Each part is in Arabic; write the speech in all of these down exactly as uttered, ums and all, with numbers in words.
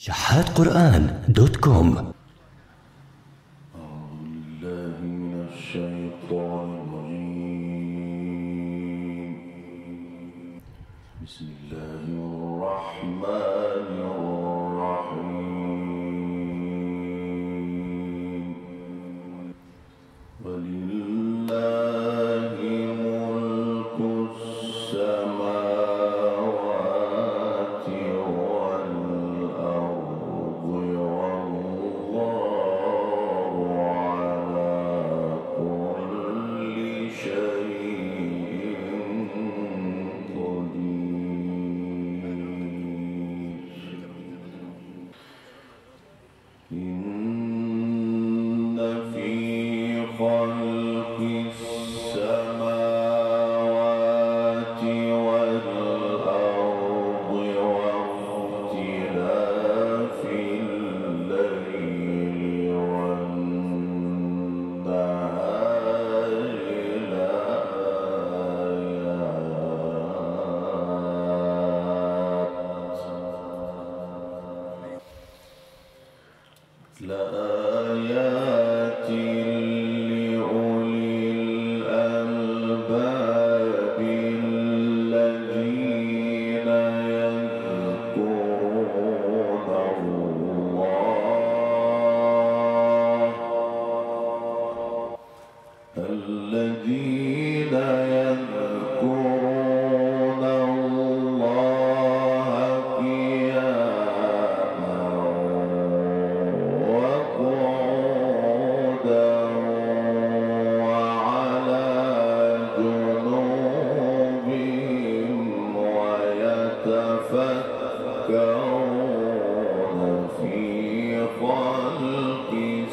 شحات قرآن دوت كوم. أعوذ بالله من الشيطان الرجيم. بسم الله الرحمن الرحيم. ولله ملك السماوات والأرض والله على كل شيء قدير. إن في خلق السماوات والأرض واختلاف الليل والنهار لآيات لأولي الألباب الذين يذكرون الله الذين يذكرون الله قياما وقعودا وعلى جنوبهم ويتفكرون في خلق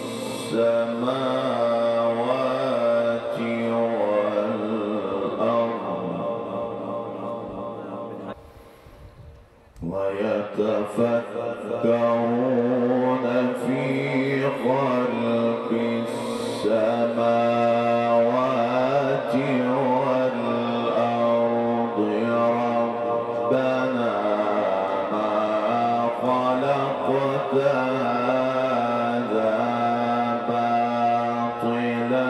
السماوات والأرض ويتفكرون في خلق السماوات والأرض ربنا ما خلقت هذا باطلا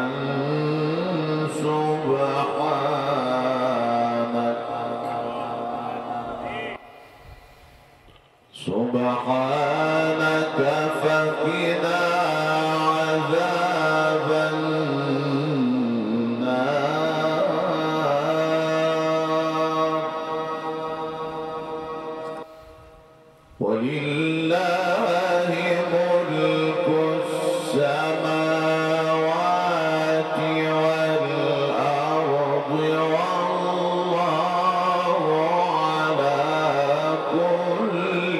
سبحانك سبحانك فقنا عذاب النار. ولله ملك السماوات والأرض والله على كل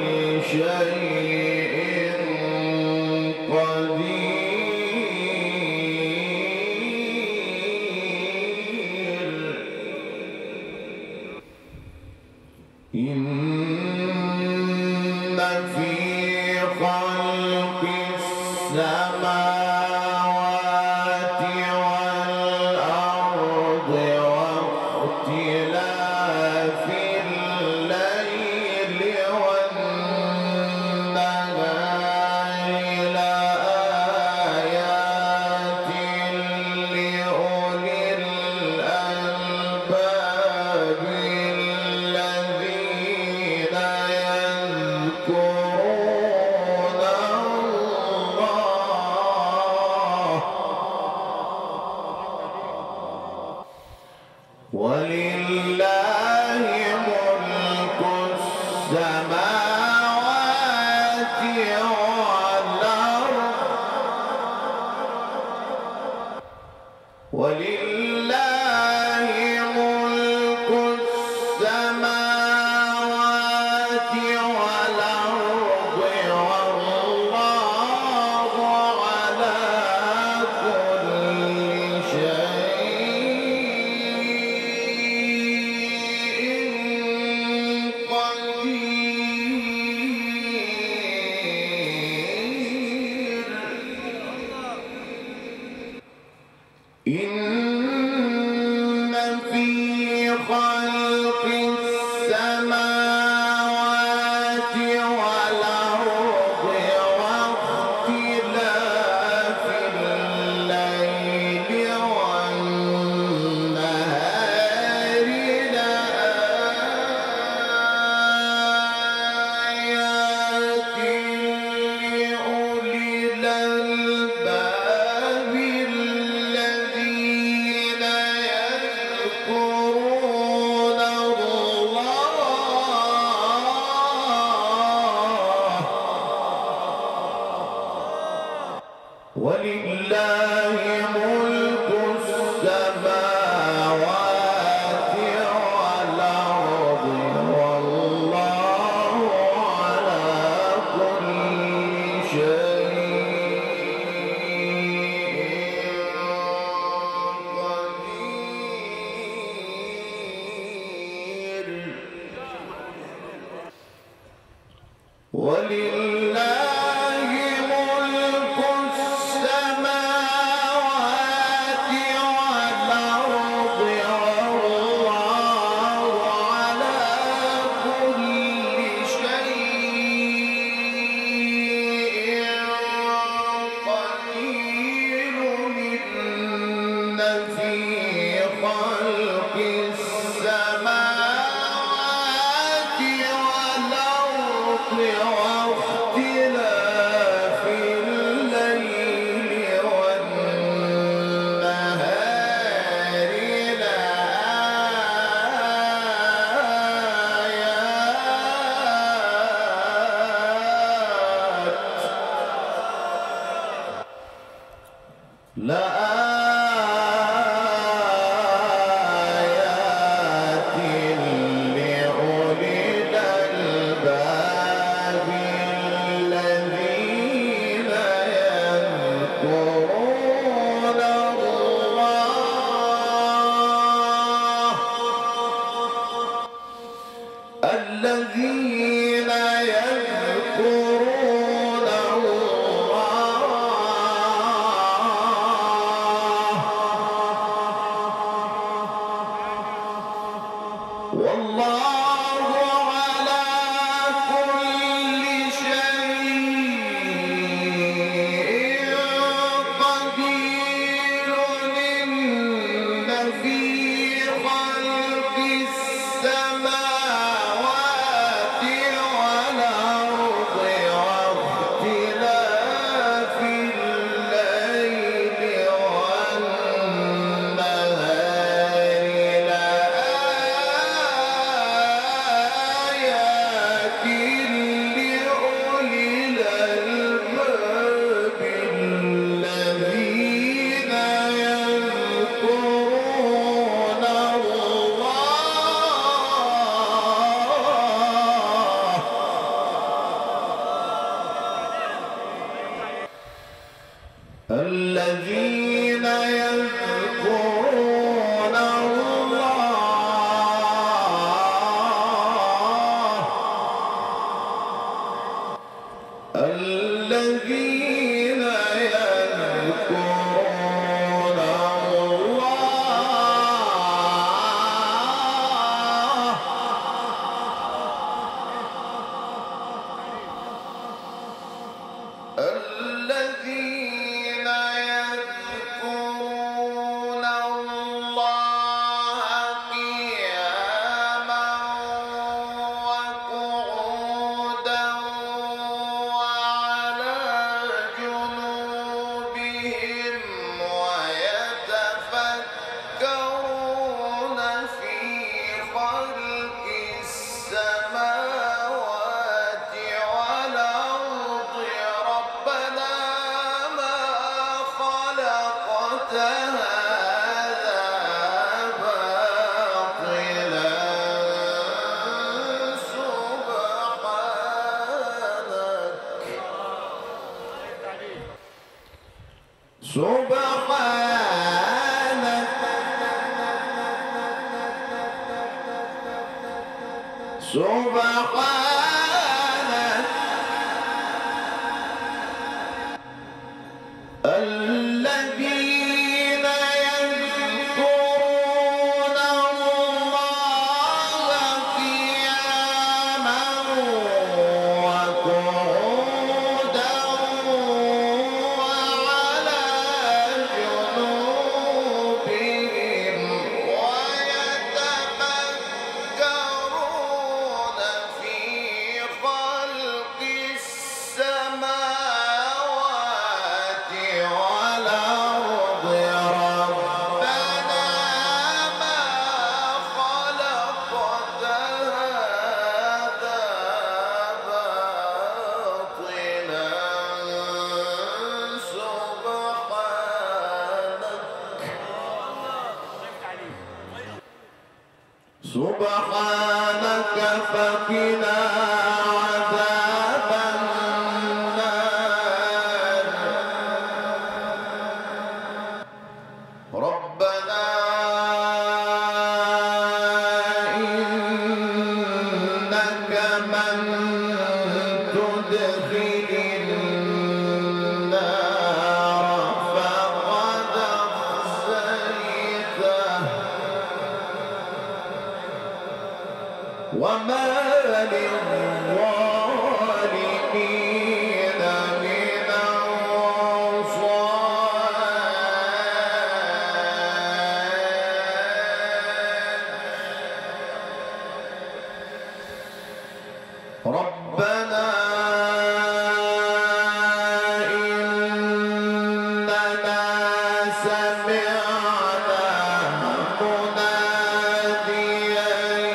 شيء قدير. إن في خلق السماوات والأرض واختلاف الليل والنهار لآيات لأولي الألباب الذين يذكرون الله ولله ملك السماوات والأرض ولله ملك السماوات والأرض والله على كل شيء قدير. إن في خلق ولله ملك السماوات والأرض والله على كل شيء قدير. إن في خلق السماوات والأرض واختلاف الليل والنهار لآيات لأولي الألباب الذين يذكرون الله الذين يذكرون الله والله على كل شيء قدير. إن في خلق السماوات والأرض واختلاف الليل والنهار لآيات لأولي الألباب الذين يذكرون الله الذين يذكرون الله الذين يذكرون الله الذين يذكرون الله قياما وقعودا وعلى جنوبهم ويتفكرون في خلق السماوات والأرض ربنا ما خلقت هذا باطلا سبحانك سبحانك سبحانك الذين يذكرون الله قياما وقعودا وعلى جنوبهم ويتفكرون في خلق السماوات والأرض ربنا ما خلقت هذا باطلا سبحانك سبحانك فقنا عذاب النار ربنا إنك من تدخل وما للظالمين من أنصار ربنا إننا سمعنا مناديا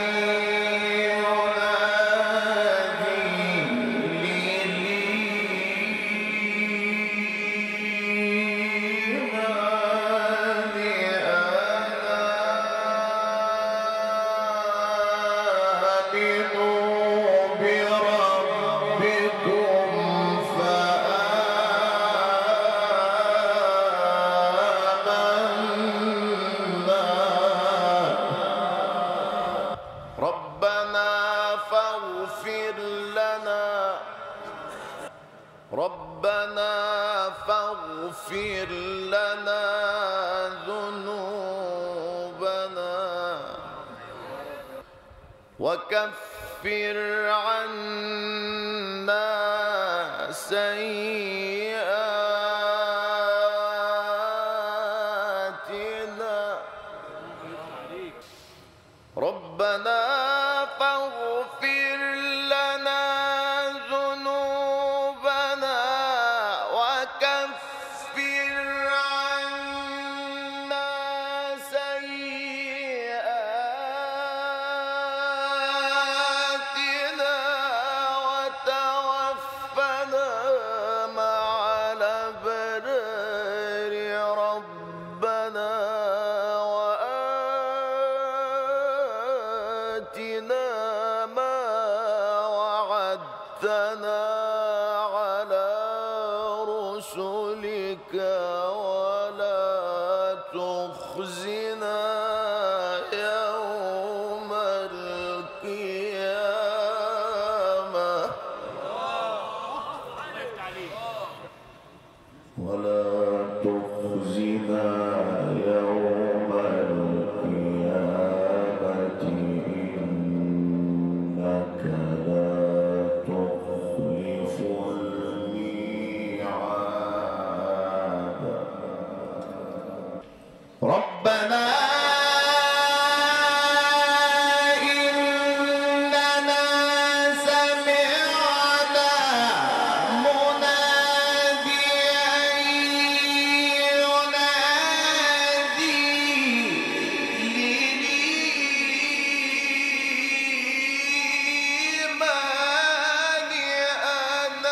ربنا فاغفر لنا ذنوبنا وكفر عنا سيئاتنا ربنا فاغفر لنا ذنوبنا وكفر عنا سيئاتنا وتوفنا مع الأبرار ربنا وآتنا ما وعدتنا على رسلك ولا تخزنا يوم القيامة ولا تخزنا يوم القيامة إنك لا تخلف الميعاد ربنا إننا سمعنا مناديا ينادي للإيمان أن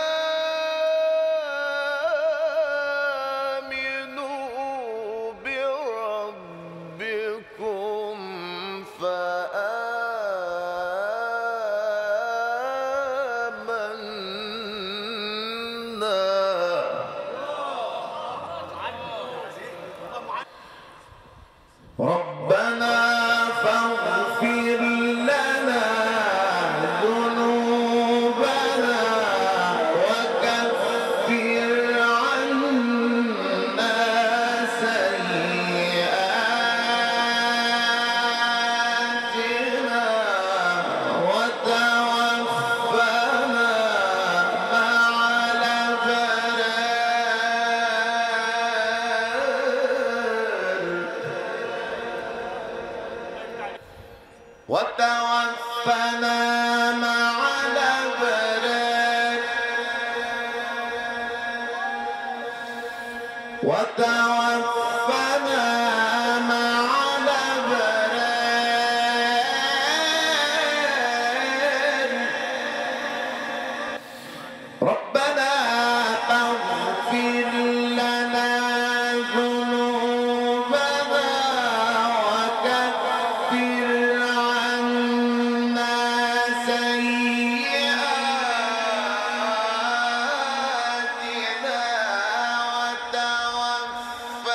آمنوا بربكم فآمنا ربنا فاغفر لنا ذنوبنا وكفر عنا سيئاتنا وتوفنا مع الأبرار وتوفنا مع الأبرار وتوفنا مع الأبرار ربنا فاغفر لنا ذنوبنا وكفر عنا سيئاتنا وتوفنا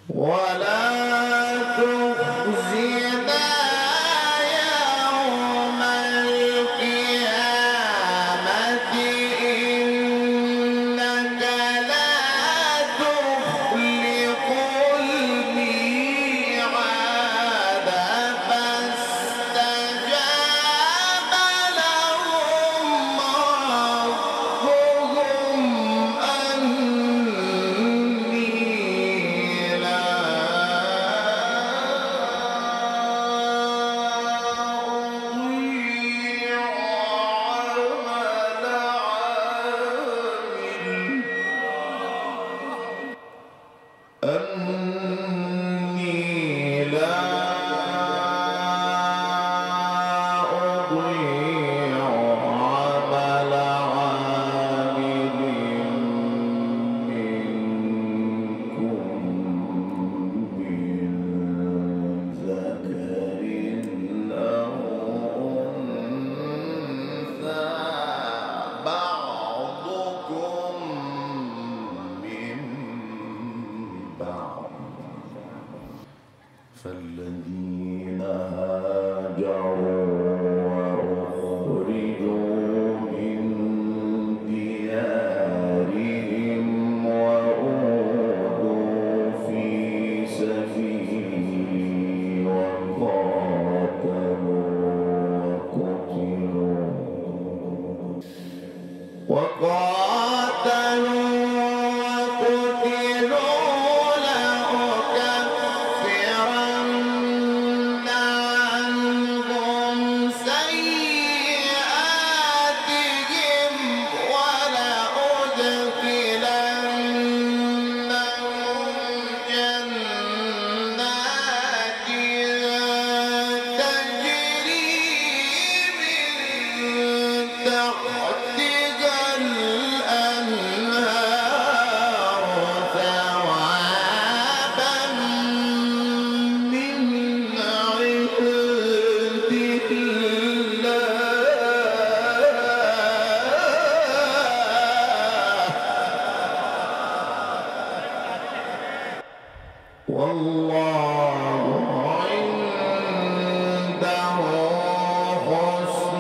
ولا تخزنا يوم القيامة إنك لا تخلف الميعاد فاستجاب لهم ربهم أني لا أضيع عمل عامل أني لا أضيع عمل عامل منكم من ذكر أو أنثى بعضكم من بعض فالذين هاجروا وأخرجوا من ديارهم وأوذوا في سبيلي وقاتلوا وقتلوا وقاتلوا وقتلوا لأكفرن عنهم سيئاتهم ولأدخلنهم جنات تجري من تحتها الأنهار ثوابا من عند الله والله عنده حسن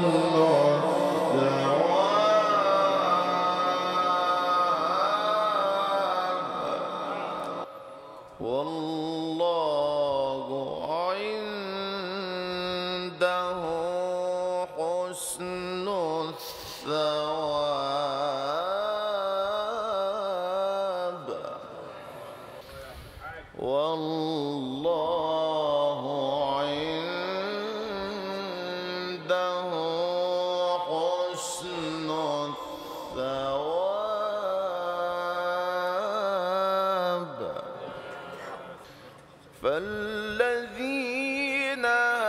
الثواب والله عنده حسن الثواب والله عنده حسن الثواب فالذين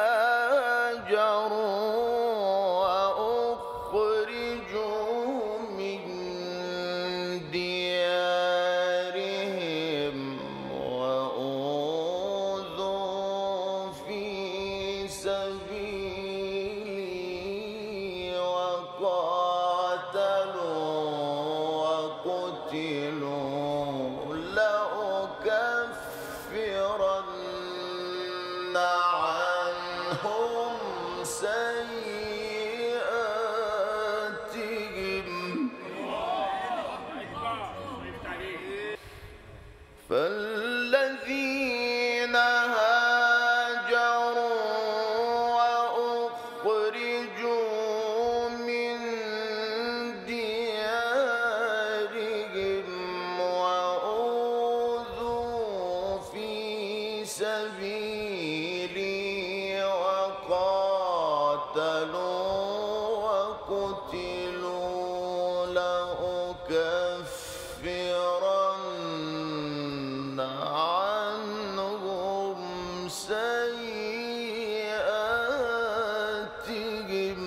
هاجروا وأخرجوا من ديارهم وأوذوا في سبيلي وقاتلوا وقتلوا لأكفرن عنهم سيئاتهم فالذين هاجروا وأخرجوا من ديارهم وأوذوا في سبيلي وقاتلوا وقتلوا لأكفرن عنهم سيئاتهم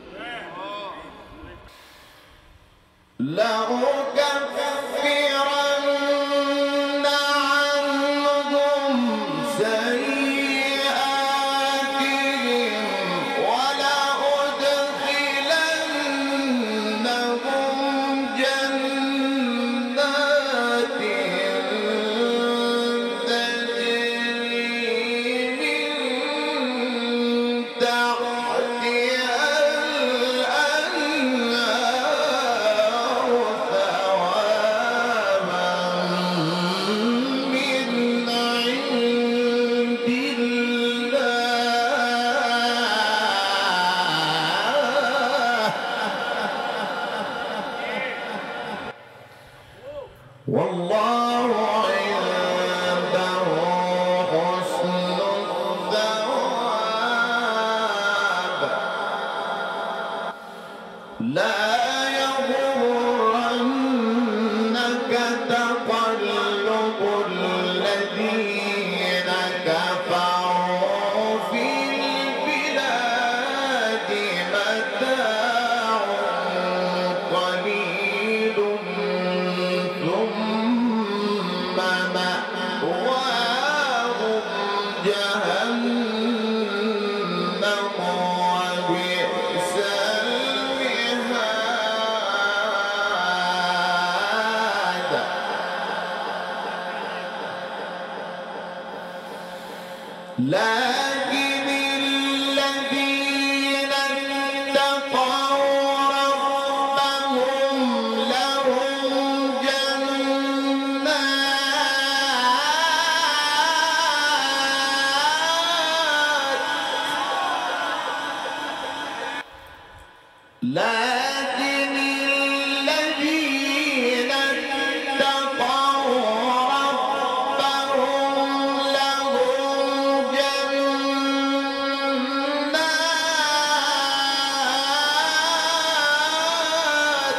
لأكفرن عنهم سيئاتهم ولأدخلنهم جنات تجري والله عنده حسن الثواب لا يغرنك تقلب الذين كفروا في البلاد متاع قليل ثم مأواهم جهنم وبئس المهاد لكن الذين اتقوا ربهم لهم جنات لكن الذين اتقوا ربهم لهم جنات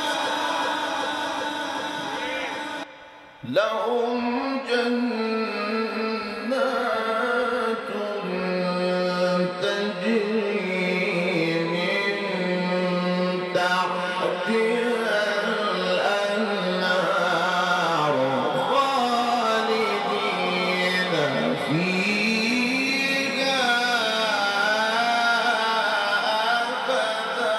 لهم جنات تجري من تحتها الأنهار خالدين فيها أبدا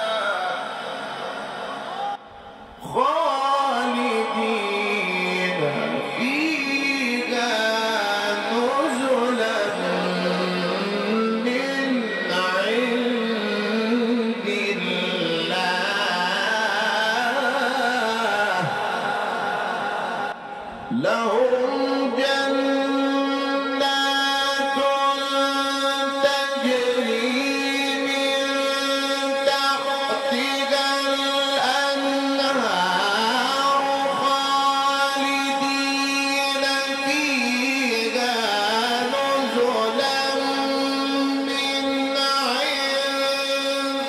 خالدين فيها نزلا من عند الله لهم جنات تجري من تحتها الأنهار خالدين فيها نزلا من عند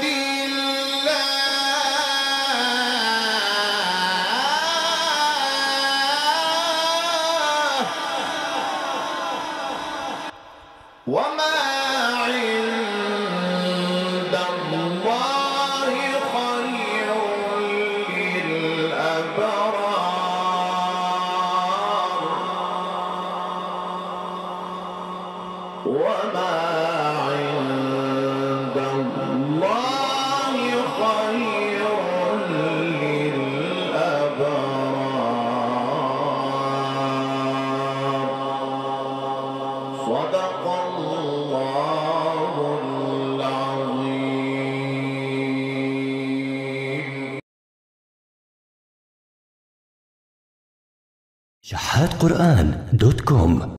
الله وما عند الله خير للأبرار وما عند الله خير للأبرار صدق الله العظيم شحات قرآن دوت كوم.